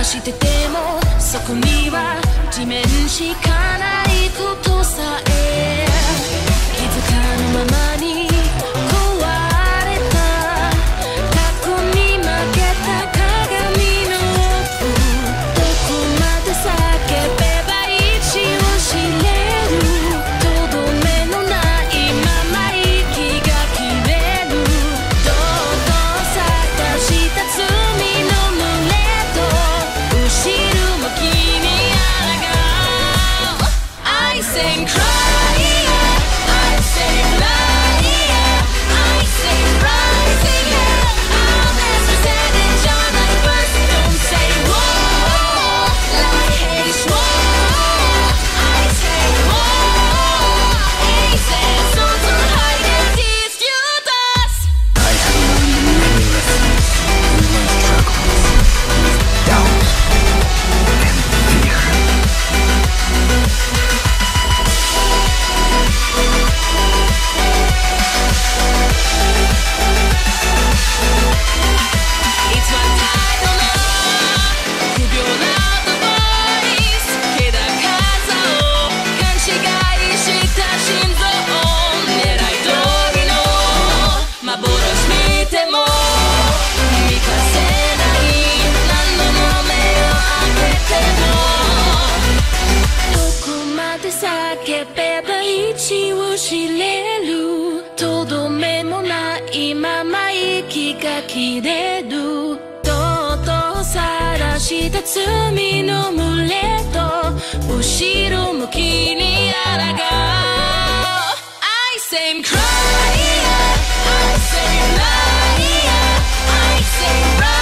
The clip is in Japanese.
しててもそこには地面しかないことさえ気づかぬままに壊れた過去に負けた鏡の奥どこまで叫べば一を知れるとどめのないまま息が切れる堂々探した罪の群れと後ろ向きに抗う I say cry I say lie I say rising I'll never said it じゃない But don't say whoa like hate is whoa I say whoa He said something hiding these Judas I have learned many lessons in my struggles with doubt and fear. It's my title now 不病なアドバイス気高さを勘違いした心臓狙い通りの幻見ても見返せない何度も目を開けてもどこまで叫べば一を知れるとどめもないまま息が切れるとうとう晒した罪の群れと後ろ向きに抗う I say cry I say lie I say right